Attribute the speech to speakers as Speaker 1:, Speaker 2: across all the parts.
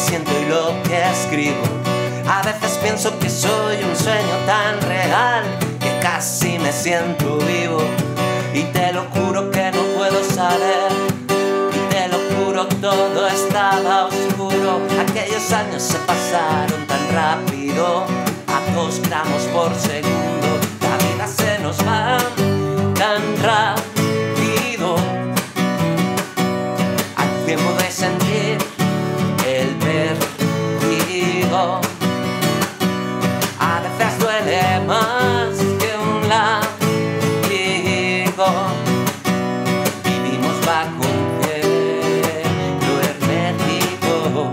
Speaker 1: siento y lo que escribo. A veces pienso que soy un sueño tan real que casi me siento vivo. Y te lo juro que no puedo saber, y te lo juro todo estaba oscuro. Aquellos años se pasaron tan rápido, a 2 gramos por segundo. La vida se nos va tan rápido. Al tiempo de sentir el vértigo, a veces duele más que un látigo. Vivimos bajo un cielo hermético.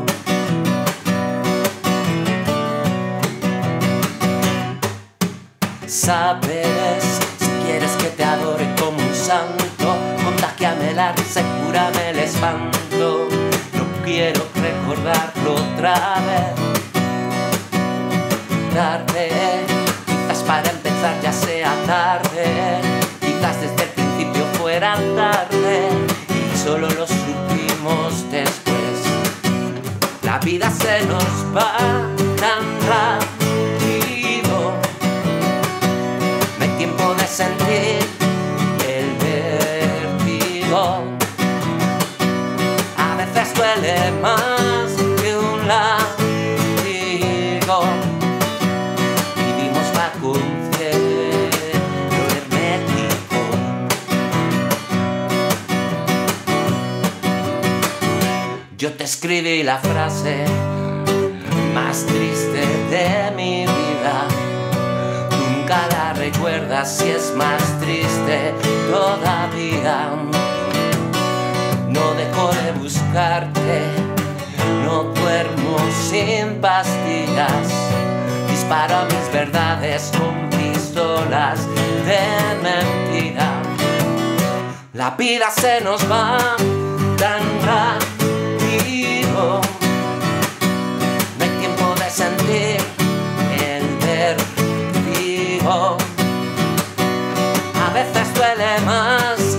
Speaker 1: Sabes, si quieres que te adore como un santo, contágiame la risa y cúrame el espanto. No quiero recordarlo otra vez. Tarde, quizás para empezar ya sea tarde, quizás desde el principio fuera tarde y solo lo supimos después. La vida se nos va tan rápido, no hay tiempo de sentir el vértigo. A veces duele más que un látigo. Vivimos bajo un cielo hermético. Yo te escribí la frase más triste de mi vida. Tú nunca la recuerdas y es más triste todavía. No dejo de buscarte, no duermo sin pastillas. Disparo mis verdades con pistolas de mentira. La vida se nos va tan rápido, no hay tiempo de sentir el vértigo. A veces duele más